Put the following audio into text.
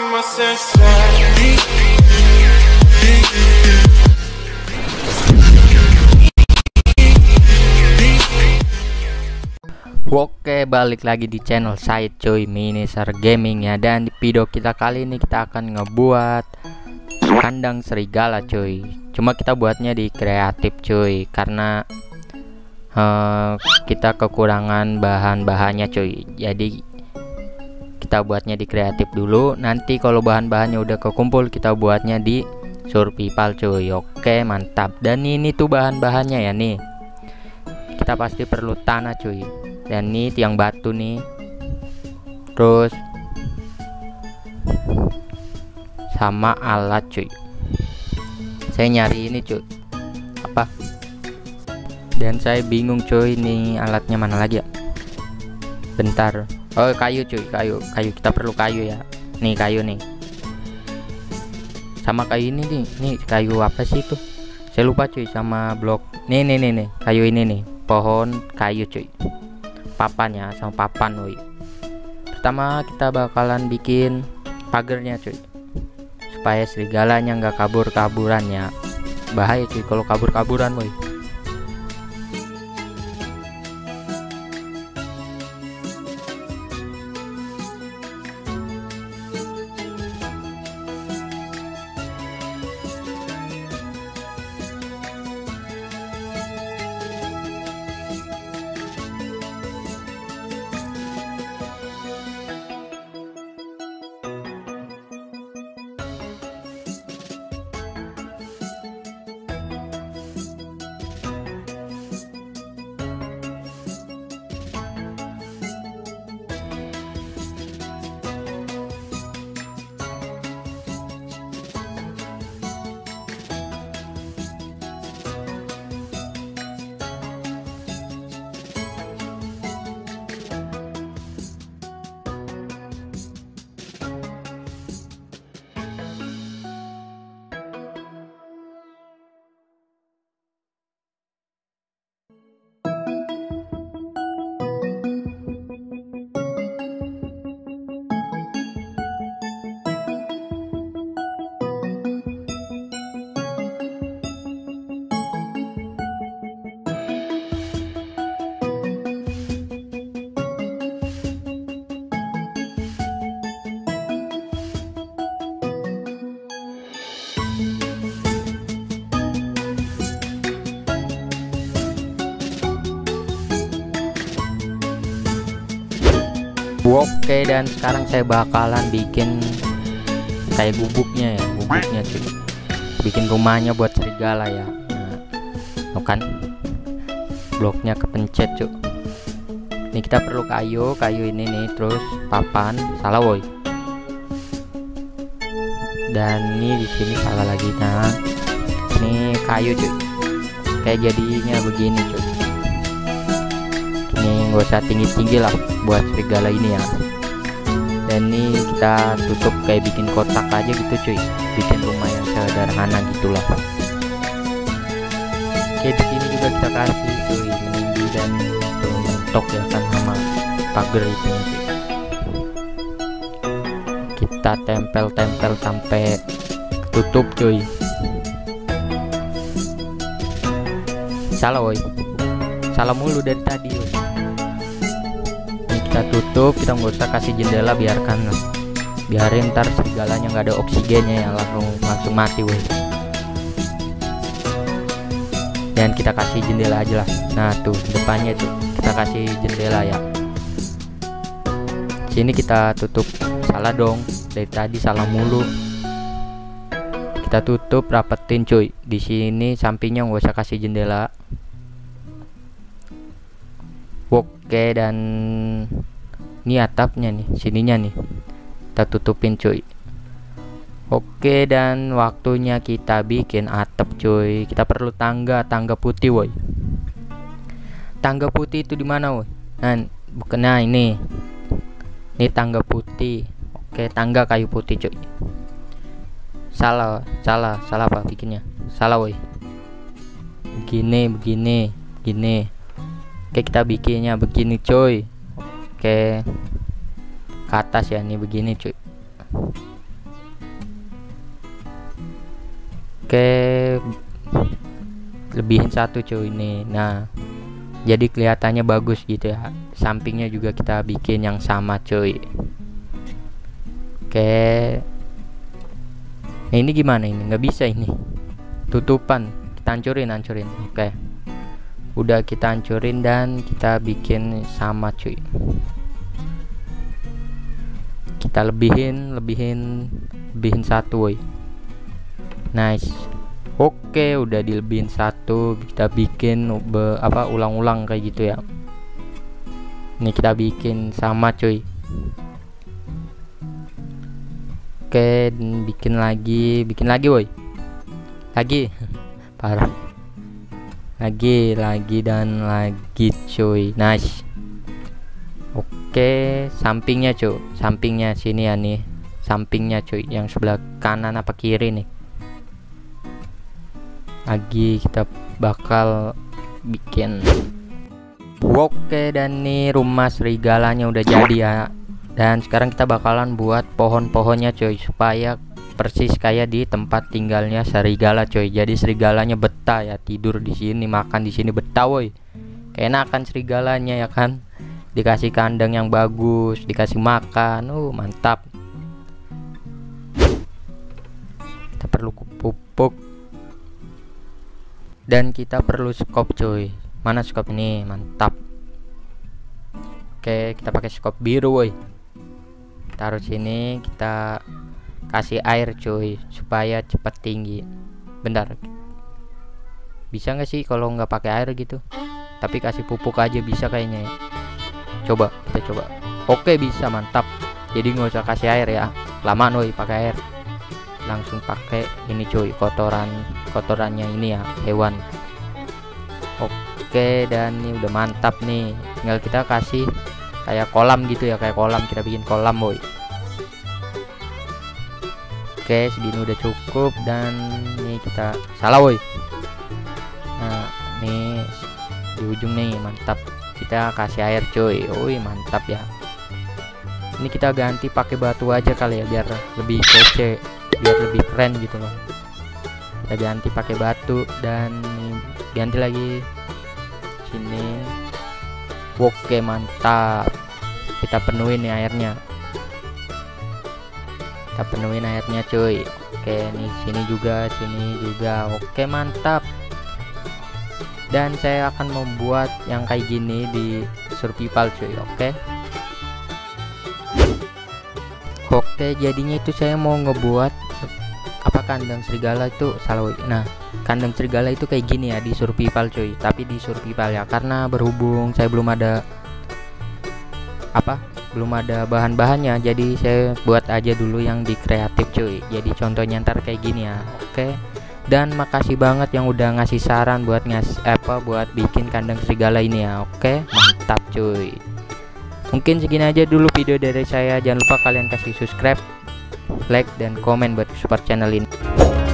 my senses. Oke, balik lagi di channel saya cuy, Minisar Gaming ya. Dan di video kita kali ini kita akan ngebuat kandang serigala cuy. Cuma kita buatnya di kreatif cuy, karena kita kekurangan bahan-bahannya cuy. Jadi kita buatnya di kreatif dulu. Nanti kalau bahan-bahannya udah kekumpul kita buatnya di survival cuy. Oke, mantap. Dan ini tuh bahan-bahannya ya nih. Kita pasti perlu tanah cuy. Dan ini tiang batu nih, terus sama alat cuy. Saya nyari ini cuy, apa? Dan saya bingung cuy, ini alatnya mana lagi ya? Bentar. Oh, kayu cuy, kayu. Kita perlu kayu ya. Nih kayu nih. Sama kayu ini nih. Nih kayu apa sih itu? Saya lupa cuy. Sama blok. Nih. Kayu ini nih. Pohon kayu cuy. Papannya sama papan woi. Pertama kita bakalan bikin pagernya cuy, supaya serigalanya nggak kabur-kaburannya. Bahaya cuy kalau kabur-kaburan woi. Oke, dan sekarang saya bakalan bikin kayak gubuknya cuy. Bikin rumahnya buat serigala ya. Nah, kan bloknya kepencet cuy. Ini kita perlu kayu ini nih, terus papan, salah woi. Dan ini di sini salah lagi. Nah, ini kayu cuy. Kayak jadinya begini cuy. Ini nggak usah tinggi-tinggi lah buat serigala ini ya. Dan ini kita tutup kayak bikin kotak aja gitu cuy, bikin rumah yang sederhana gitulah. Oke, di sini juga kita kasih cuy meninggi dan mentok ya kan, sama pagar itu cuy. Kita tempel sampai tutup cuy. Salah woi, salah mulu dari tadi woi. Kita tutup, kita nggak usah kasih jendela, biarin ntar serigalanya nggak ada oksigennya ya, langsung mati weh. Dan kita kasih jendela aja lah. Nah tuh depannya tuh kita kasih jendela ya. Sini kita tutup, salah dong dari tadi, salah mulu. Kita tutup, rapetin cuy. Di sini sampingnya nggak usah kasih jendela. Oke, dan ini atapnya nih, sininya nih kita tutupin cuy. Oke, dan waktunya kita bikin atap cuy. Kita perlu tangga putih woi. Tangga putih itu di mana woi? Nah ini tangga putih. Oke, tangga kayu putih cuy. Salah apa bikinnya? Salah woi. Begini. Oke, kita bikinnya begini cuy. Oke, ke atas ya, nih begini cuy. Oke, lebihin satu cuy ini. Nah, jadi kelihatannya bagus gitu ya. Sampingnya juga kita bikin yang sama cuy. Oke, nah, ini gimana ini? Nggak bisa ini. Tutupan kita hancurin. Oke, udah kita hancurin dan kita bikin sama cuy. Kita lebihin satu woy. Nice. Oke, udah dilebihin satu. Kita bikin ulang-ulang kayak gitu ya. Ini kita bikin sama cuy. Oke, bikin lagi woy. Lagi. Parah. Lagi dan lagi cuy. Nice. Oke, sampingnya cuy. Sampingnya sini ya nih. Sampingnya cuy, yang sebelah kanan apa kiri nih. Lagi kita bakal bikin. Oke, dan nih rumah serigalanya udah jadi ya. Dan sekarang kita bakalan buat pohon-pohonnya cuy, supaya persis kayak di tempat tinggalnya serigala cuy. Jadi serigalanya betah ya, tidur di sini, makan di sini, betah woi. Keenakan serigalanya ya kan. Dikasih kandang yang bagus, dikasih makan, mantap. Kita perlu pupuk. Dan kita perlu skop cuy. Mana skop ini? Mantap. Oke, kita pakai skop biru woi. Taruh sini, kita kasih air cuy supaya cepat tinggi. Bentar. Bisa nggak sih kalau nggak pakai air gitu? Tapi kasih pupuk aja bisa kayaknya ya. Coba, kita coba. Oke, bisa, mantap. Jadi nggak usah kasih air ya. Lama woi pakai air. Langsung pakai ini cuy, kotorannya ini ya, hewan. Oke, dan ini udah mantap nih. Tinggal kita kasih kayak kolam gitu ya, kayak kolam. Kita bikin kolam boy. Oke, segini udah cukup. Dan ini kita salah boy. Nah, nih di ujung nih, mantap. Kita kasih air cuy. Mantap ya. Ini kita ganti pakai batu aja kali ya, biar lebih kece, biar lebih keren gitu loh. Kita ganti pakai batu dan ganti lagi sini. Oke, mantap. Kita penuhin nih airnya. Kita penuhin airnya cuy. Oke, nih sini juga. Oke, mantap. Dan saya akan membuat yang kayak gini di survival cuy. Oke, jadinya itu saya mau ngebuat kandang serigala itu salah. Nah, kandang serigala itu kayak gini ya di survival cuy. Tapi di survival ya, karena berhubung saya belum ada bahan-bahannya, jadi saya buat aja dulu yang di kreatif cuy. Jadi contohnya ntar kayak gini ya. Oke. Dan makasih banget yang udah ngasih saran buat buat bikin kandang serigala ini ya. Oke, mantap cuy. Mungkin segini aja dulu video dari saya. Jangan lupa kalian kasih subscribe, like, dan komen buat support channel ini.